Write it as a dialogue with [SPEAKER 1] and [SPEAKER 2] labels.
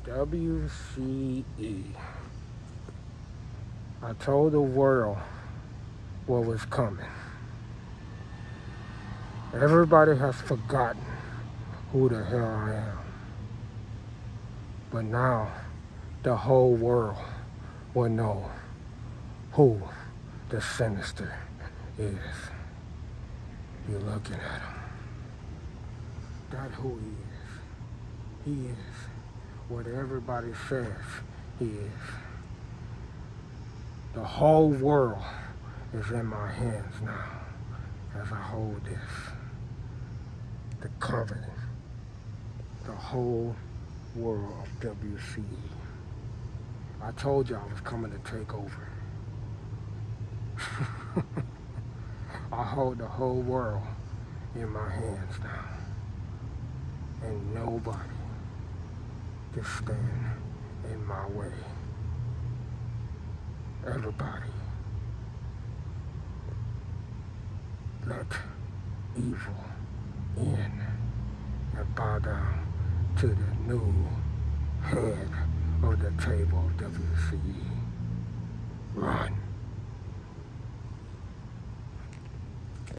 [SPEAKER 1] WCE. I told the world what was coming. Everybody has forgotten who the hell I am. But now, the whole world will know who the Sinister is. You're looking at him. That's who he is. He is what everybody says he is. The whole world is in my hands now as I hold this. The covenant. The whole world of WCE. I told you I was coming to take over. I hold the whole world in my hands now. And nobody can stand in my way. Everybody, let evil in and bow down to the new head of the table of WCE. Run.